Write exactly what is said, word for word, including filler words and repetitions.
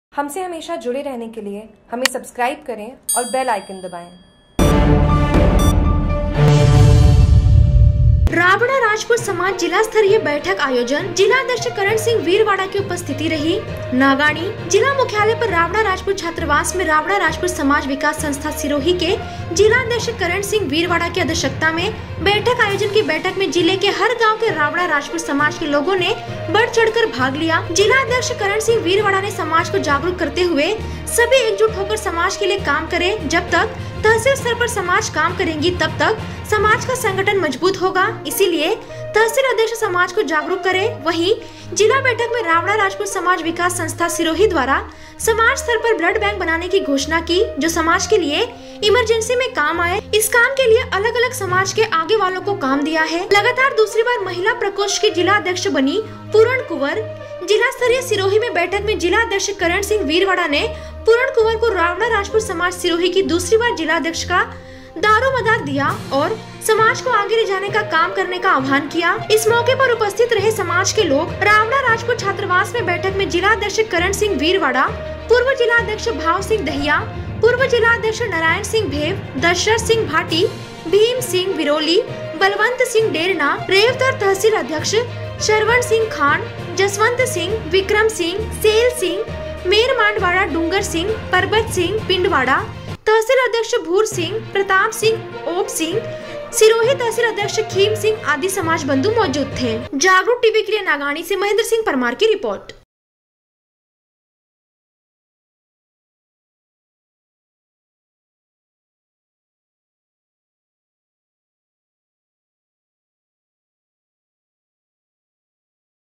हमसे हमेशा जुड़े रहने के लिए हमें सब्सक्राइब करें और बेल आइकन दबाएं। रावणा राजपूत समाज जिला स्तरीय बैठक आयोजन। जिला अध्यक्ष करण सिंह वीरवाड़ा की उपस्थिति रही। नागानी जिला मुख्यालय पर रावणा राजपूत छात्रावास में रावणा राजपूत समाज विकास संस्था सिरोही के जिला अध्यक्ष करण सिंह वीरवाड़ा की अध्यक्षता में बैठक आयोजन की बैठक में जिले के हर गांव के रावणा राजपूत समाज के लोगों ने बढ़ चढ़कर भाग लिया। जिला अध्यक्ष करण सिंह वीरवाड़ा ने समाज को जागरूक करते हुए सभी एकजुट होकर समाज के लिए काम करें। जब तक तहसील स्तर पर समाज काम करेंगी तब तक समाज का संगठन मजबूत होगा, इसीलिए तहसील अध्यक्ष समाज को जागरूक करे। वहीं जिला बैठक में रावणा राजपूत समाज विकास संस्था सिरोही द्वारा समाज स्तर पर ब्लड बैंक बनाने की घोषणा की, जो समाज के लिए इमरजेंसी में काम आए। इस काम के लिए अलग अलग समाज के आगे वालों को काम दिया है। लगातार दूसरी बार महिला प्रकोष्ठ की जिला अध्यक्ष बनी पूर्ण कुंवर। जिला स्तरीय सिरोही में बैठक में जिला अध्यक्ष करण सिंह वीरवाड़ा ने पूर्ण कुंवर को रावणा राजपूत समाज सिरोही की दूसरी बार जिला अध्यक्ष का दारोमदार दिया और समाज को आगे ले जाने का काम करने का आह्वान किया। इस मौके पर उपस्थित रहे समाज के लोग। रावणा राजपूत छात्रावास में बैठक में जिला अध्यक्ष करण सिंह वीरवाड़ा, पूर्व जिला अध्यक्ष भाव सिंह दहिया, पूर्व जिला अध्यक्ष नारायण सिंह भेव, दशरथ सिंह भाटी, भीम सिंह विरोली, बलवंत सिंह डेरना, रेवतर तहसील अध्यक्ष श्रवण सिंह खान, जसवंत सिंह, विक्रम सिंह, सेल सिंह, मेर मांडवाड़ा, डूंगर सिंह, परबत सिंह पिंडवाड़ा, तहसील अध्यक्ष भूर सिंह, प्रताप सिंह, ओप सिंह, सिरोही तहसील अध्यक्ष खीम सिंह आदि समाज बंधु मौजूद थे। जागरूक टीवी के लिए नागानी से महेंद्र सिंह परमार की रिपोर्ट।